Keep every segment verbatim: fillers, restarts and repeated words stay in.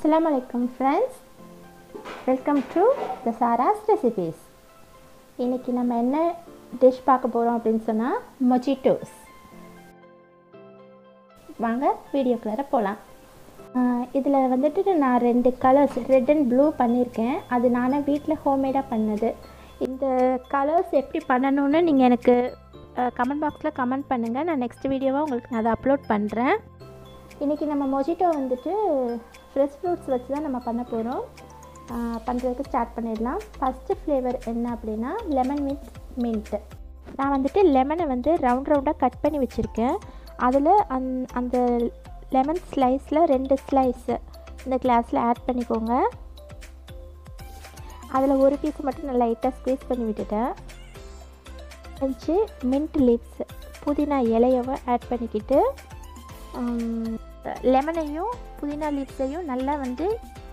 Assalamu alaikum friends, welcome to the Sarah's recipes. இன்னைக்கு நம்ம என்ன டிஷ் பார்க்க போறோம் அப்படினு சொன்னா மொஜிட்டோஸ். வாங்க வீடியோக்குள்ள போலாம். இதுல வந்துட்டு நான் ரெண்டு கலர்ஸ் ரெட் அண்ட் ப்ளூ பண்ணிருக்கேன். அது நானே வீட்ல ஹோம்மேடா பண்ணது. இந்த கலர்ஸ் எப்படி பண்ணனும்னு நீங்க எனக்கு கமெண்ட் பாக்ஸ்ல கமெண்ட் பண்ணுங்க. நான் நெக்ஸ்ட் வீடியோவா உங்களுக்கு நான் அதை அப்லோட் பண்றேன். இன்னைக்கு நம்ம மொஜிட்டோ வந்துட்டு ஃப்ரெஷ் ஃப்ரூட்ஸ் வச்சு தான் நம்ம பண்ண போகிறோம். பண்ணுறதுக்கு ஸ்டார்ட் பண்ணிடலாம். ஃபஸ்ட்டு ஃப்ளேவர் என்ன அப்படின்னா லெமன் வித் மின்ட்டு. நான் வந்துட்டு லெமனை வந்து ரவுண்ட் ரவுண்டாக கட் பண்ணி வச்சுருக்கேன். அதில் அந் அந்த லெமன் ஸ்லைஸில் ரெண்டு ஸ்லைஸு இந்த கிளாஸில் ஆட் பண்ணிக்கோங்க. அதில் ஒரு பீஸ் மட்டும் நான் லைட்டாக ஸ்க்வீஸ் பண்ணி விட்டுட்டேன். அஞ்சு மின்ட் லீவ்ஸ் புதினா இலையவை ஆட் பண்ணிக்கிட்டு லெமனையும் புதினா லீவ்ஸையும் நல்லா வந்து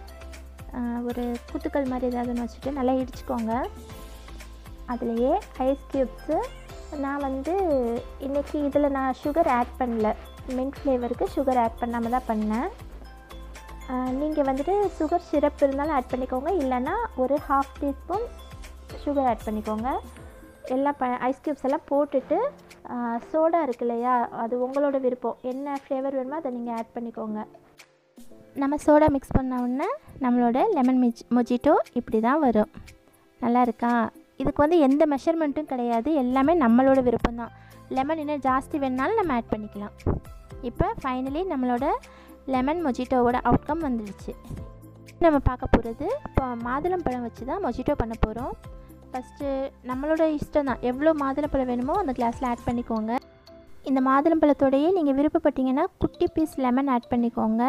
ஒரு குத்துக்கள் மாதிரி ஏதாவது ஒன்று வச்சுட்டு நல்லா இடிச்சுக்கோங்க. அதுலேயே ஐஸ் க்யூப்ஸு நான் வந்து இன்றைக்கி இதில் நான் சுகர் ஆட் பண்ணல. மின்ட் ஃப்ளேவருக்கு சுகர் ஆட் பண்ணாமல் தான் பண்ணேன். நீங்கள் வந்துட்டு சுகர் சிரப் இருந்தாலும் ஆட் பண்ணிக்கோங்க, இல்லைன்னா ஒரு ஹாஃப் டீஸ்பூன் சுகர் ஆட் பண்ணிக்கோங்க. எல்லாம் ப ஐஸ் க்யூப்ஸ் எல்லாம் போட்டுட்டு சோடா இருக்கு இல்லையா, அது உங்களோட விருப்பம், என்ன ஃப்ளேவர் வேணுமோ அதை நீங்கள் ஆட் பண்ணிக்கோங்க. நம்ம சோடா மிக்ஸ் பண்ண உடனே நம்மளோட லெமன் மிச் மொஜிட்டோ இப்படி தான் வரும். நல்லா இருக்கா? இதுக்கு வந்து எந்த மெஷர்மெண்ட்டும் கிடையாது, எல்லாமே நம்மளோட விருப்பம் தான். லெமன் இன்னும் ஜாஸ்தி வேணுனாலும் நம்ம ஆட் பண்ணிக்கலாம். இப்போ ஃபைனலி நம்மளோட லெமன் மொஜிட்டோவோட அவுட்கம் வந்துடுச்சு. நம்ம பார்க்க போகிறது இப்போ மாதுளம்பழம் வச்சு தான் மொஜிட்டோ பண்ண போகிறோம். ஃபஸ்ட்டு நம்மளோட இஷ்டம் தான், எவ்வளோ மாதுளம்பழம் வேணுமோ அந்த கிளாஸில் ஆட் பண்ணிக்கோங்க. இந்த மாதுளம்பழத்தோடையே நீங்கள் விருப்பப்பட்டீங்கன்னா குட்டி பீஸ் லெமன் ஆட் பண்ணிக்கோங்க.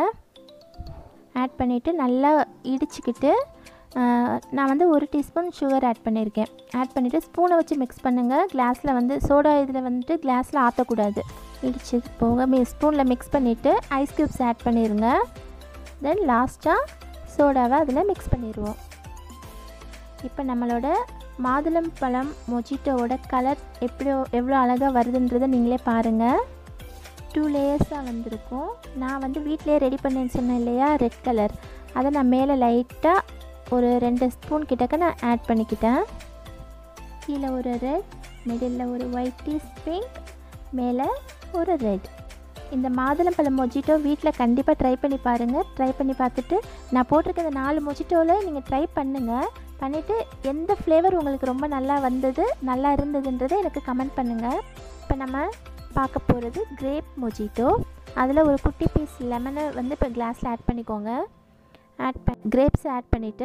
ஆட் பண்ணிவிட்டு நல்லா இடிச்சுக்கிட்டு நான் வந்து ஒரு டீஸ்பூன் சுகர் ஆட் பண்ணியிருக்கேன். ஆட் பண்ணிவிட்டு ஸ்பூனை வச்சு மிக்ஸ் பண்ணுங்கள். கிளாஸில் வந்து சோடா இதில் வந்துட்டு கிளாஸில் ஆற்றக்கூடாது. இடிச்சு போக மீ ஸ்பூனில் மிக்ஸ் பண்ணிவிட்டு ஐஸ் க்யூப்ஸ் ஆட் பண்ணிடுங்க. தென் லாஸ்ட்டாக சோடாவை அதில் மிக்ஸ் பண்ணிடுவோம். இப்போ நம்மளோட மாதுளம்பழம் மொஜிட்டோவோட கலர் எப்படியோ எவ்வளோ அழகாக வருதுன்றதை நீங்களே பாருங்கள். டூ லேயர்ஸாக வந்திருக்கும். நான் வந்து வீட்டிலே ரெடி பண்ணேன்னு சொன்னேன் இல்லையா, ரெட் கலர், அதை நான் மேலே லைட்டாக ஒரு ரெண்டு ஸ்பூன் கிட்டக்க நான் ஆட் பண்ணிக்கிட்டேன். கீழே ஒரு ரெட், மிடில் ஒரு ஒயிட் டீஸ் பிங்க், மேலே ஒரு ரெட். இந்த மாதுளம்பழம் மொஜிட்டோ வீட்டில் கண்டிப்பாக ட்ரை பண்ணி பாருங்கள். ட்ரை பண்ணி பார்த்துட்டு நான் போட்டிருக்க இந்த நாலு மொஜிட்டோவில் நீங்கள் ட்ரை பண்ணுங்கள். பண்ணிவிட்டு எந்த ஃப்ளேவர் உங்களுக்கு ரொம்ப நல்லா வந்தது, நல்லா இருந்ததுன்றதை எனக்கு கமெண்ட் பண்ணுங்கள். இப்போ நம்ம பார்க்க போகிறது கிரேப் மொஜிட்டோ. அதில் ஒரு குட்டி பீஸ் லெமனை வந்து இப்போ கிளாஸில் ஆட் பண்ணிக்கோங்க. ஆட் பண்ணி கிரேப்ஸை ஆட் பண்ணிவிட்டு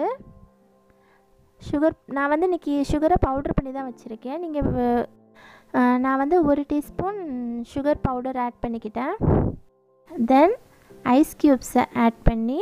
சுகர், நான் வந்து இன்றைக்கி சுகரை பவுடர் பண்ணி தான் வச்சுருக்கேன். நீங்கள் நான் வந்து ஒரு டீஸ்பூன் சுகர் பவுடர் ஆட் பண்ணிக்கிட்டேன். தென் ஐஸ் க்யூப்ஸை ஆட் பண்ணி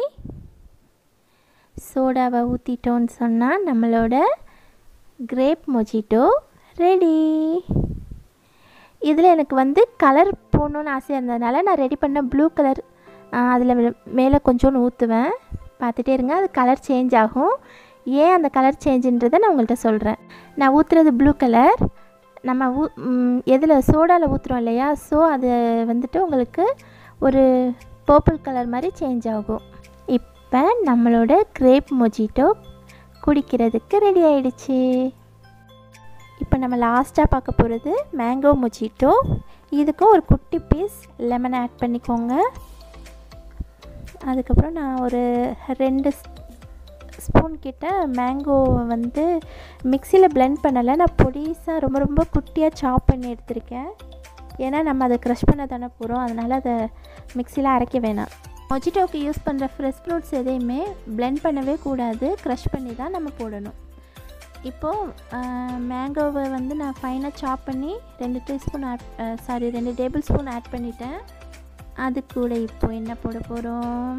சோடாவை ஊற்றிட்டோன்னு சொன்னால் நம்மளோட கிரேப் மொஜிட்டோ ரெடி. இதில் எனக்கு வந்து கலர் போடணுன்னு ஆசையாக இருந்ததுனால நான் ரெடி பண்ண ப்ளூ கலர் அதில் மேலே கொஞ்சோன்னு ஊற்றுவேன். பார்த்துட்டே இருங்க, அது கலர் சேஞ்ச் ஆகும். ஏன் அந்த கலர் சேஞ்சுன்றதை நான் உங்கள்கிட்ட சொல்கிறேன். நான் ஊற்றுறது ப்ளூ கலர், நம்ம ஊ எதில் சோடாவில் ஊற்றுறோம் இல்லையா, ஸோ அது வந்துட்டு உங்களுக்கு ஒரு பர்பிள் கலர் மாதிரி சேஞ்ச் ஆகும். இப்போ நம்மளோட கிரேப் மொஜிட்டோ குடிக்கிறதுக்கு ரெடி ஆகிடுச்சு. இப்போ நம்ம லாஸ்ட்டாக பார்க்க போகிறது மேங்கோ மொஜிட்டோ. இதுக்கும் ஒரு குட்டி பீஸ் லெமன் ஆட் பண்ணிக்கோங்க. அதுக்கப்புறம் நான் ஒரு ரெண்டு ஸ்பூன் கிட்ட மேங்கோ வந்து மிக்சியில் பிளெண்ட் பண்ணலை, நான் பொடிசாக ரொம்ப ரொம்ப குட்டியாக சாப் பண்ணி எடுத்திருக்கேன். ஏன்னா நம்ம அதை க்ரஷ் பண்ண தானே போகிறோம், அதனால் அதை மிக்சியில் அரைக்க வேணாம். மொஜிட்டோவுக்கு யூஸ் பண்ணுற ஃப்ரெஷ் ஃப்ரூட்ஸ் எதையுமே பிளெண்ட் பண்ணவே கூடாது, க்ரஷ் பண்ணி தான் நம்ம போடணும். இப்போது மேங்கோவை வந்து நான் ஃபைனாக சாப் பண்ணி ரெண்டு டீஸ்பூன் ஆட் சாரி ரெண்டு டேபிள் ஸ்பூன் ஆட் பண்ணிட்டேன். அது கூட இப்போது என்ன போட போகிறோம்,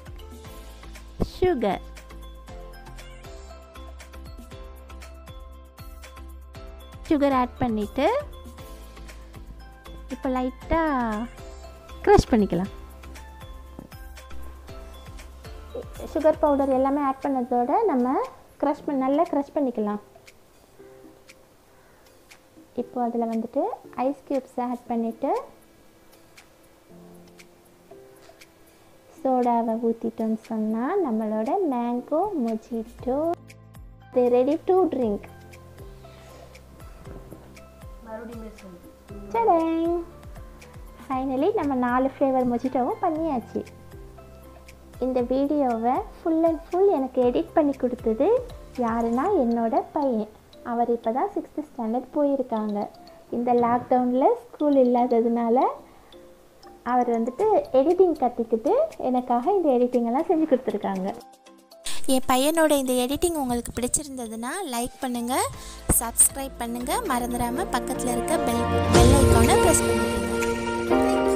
சுகர். சுகர் ஆட் பண்ணிவிட்டு இப்போ லைட்டாக க்ரஷ் பண்ணிக்கலாம். சுகர் பவுடர் எல்லாமே ஆட் பண்ணதோட நம்ம க்ரஷ் பண்ண நல்லா க்ரஷ் பண்ணிக்கலாம். இப்போ அதில் வந்துட்டு ஐஸ் க்யூப்ஸ் ஆட் பண்ணிவிட்டு சோடாவை ஊற்றிட்டோன்னு சொன்னால் நம்மளோட மேங்கோ மொஜிட்டோ இது ரெடி டு ட்ரிங்க். சடேங், ஃபைனலி நம்ம நாலு ஃப்ளேவர் மொஜிட்டோவும் பண்ணியாச்சு. இந்த வீடியோவை ஃபுல் அண்ட் ஃபுல் எனக்கு எடிட் பண்ணி கொடுத்தது யாருன்னா என்னோட பையன். அவர் இப்போ தான் சிக்ஸ்த்து ஸ்டாண்டர்ட் போயிருக்காங்க. இந்த லாக்டவுனில் ஸ்கூல் இல்லாததுனால அவர் வந்துட்டு எடிட்டிங் கற்றுக்கிட்டு எனக்காக இந்த எடிட்டிங்கெல்லாம் செஞ்சு கொடுத்துருக்காங்க. என் பையனோட இந்த எடிட்டிங் உங்களுக்கு பிடிச்சிருந்ததுன்னா லைக் பண்ணுங்கள், சப்ஸ்கிரைப் பண்ணுங்கள், மறந்துடாமல் பக்கத்தில் இருக்க பெல் பெல் ஐக்கானை ப்ரெஸ் பண்ணிக்கோங்க.